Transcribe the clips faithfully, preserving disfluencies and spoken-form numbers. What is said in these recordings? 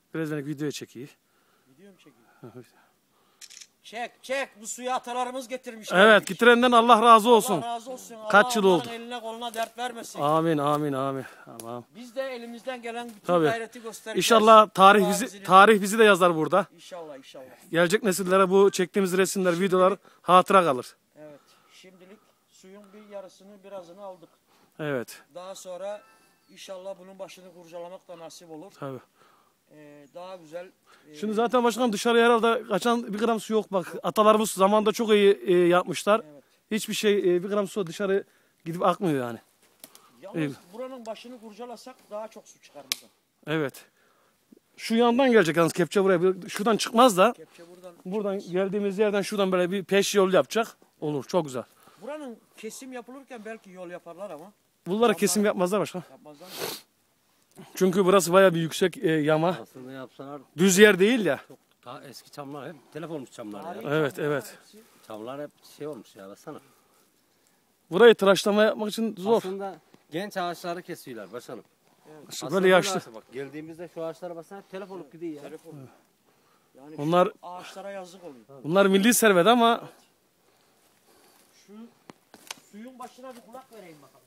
Biraz beni videoya çekeyim. Video mu çekeyim? Çek çek, bu suyu atalarımız getirmişler. Evet, getirenden Allah razı olsun. Allah razı olsun. Kaç yıl Allah oldu? eline koluna dert vermesin. Amin amin amin. Tamam. Biz de elimizden gelen bütün Tabii. gayreti göstereceğiz. İnşallah tarih Allah bizi izniyle. tarih bizi de yazar burada. İnşallah inşallah. Gelecek nesillere bu çektiğimiz resimler, videolar hatıra kalır. Evet. Şimdilik suyun bir yarısını birazını aldık. Evet. Daha sonra inşallah bunun başını kurcalamak da nasip olur. Tabii. Ee, daha güzel. E, Şimdi zaten başkanım dışarıya herhalde kaçan bir gram su yok. Bak atalarımız zamanında çok iyi e, yapmışlar. Evet. Hiçbir şey e, bir gram su dışarı gidip akmıyor yani. Yalnız Evet. buranın başını kurcalasak daha çok su çıkar buradan. Evet. Şu yandan gelecek yalnız kepçe buraya. Bir- Şuradan çıkmaz da. Kepçe buradan. Buradan geldiğimiz yerden şuradan böyle bir peş yol yapacak. Olur çok güzel. Buranın kesim yapılırken belki yol yaparlar ama Bunlara Ama- kesim yapmazlar başkan. yapmazlar mı? Çünkü burası bayağı bir yüksek e, yama. Aslında yapsalar Düz yer değil ya. çok daha eski çamlar hep telef olmuş çamlar ya. Tarihi Evet, çamlar evet. hepsi. Çamlar hep şey olmuş ya baksana. Burayı tıraşlama yapmak için zor. Aslında genç ağaçları kesiyorlar başkanım. İşte Aslında böyle yaşlı. ağaçlar bak geldiğimizde şu ağaçlara baksana hep telef olup gidiyor ya. Telefon. Yani Onlar şu ağaçlara yazık oluyor. bunlar milli servet ama Şu suyun başına bir kulak vereyim bakalım.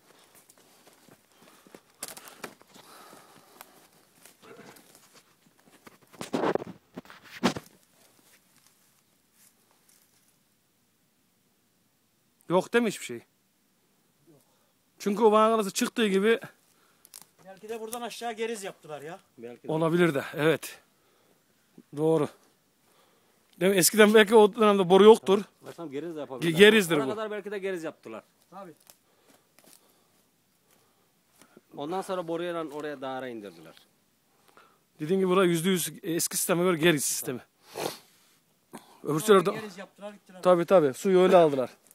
yok değil mi hiçbir şey? Çünkü o bana çıktığı gibi Belki de buradan aşağı geriz yaptılar ya. Belki de. olabilir de. Evet. Doğru. Değil mi? Eskiden belki o dönemde boru yoktur. Başkanım geriz de yapabilirler. Gerizdir Ona bu. kadar belki de geriz yaptılar. Tabii. Ondan sonra boruya oraya dağara indirdiler. Dediğim gibi burası yüzde yüz eski sisteme göre geri sistemi. Öbür Sonra türlü geriz yaptılar gittiler. tabii tabii suyu öyle aldılar.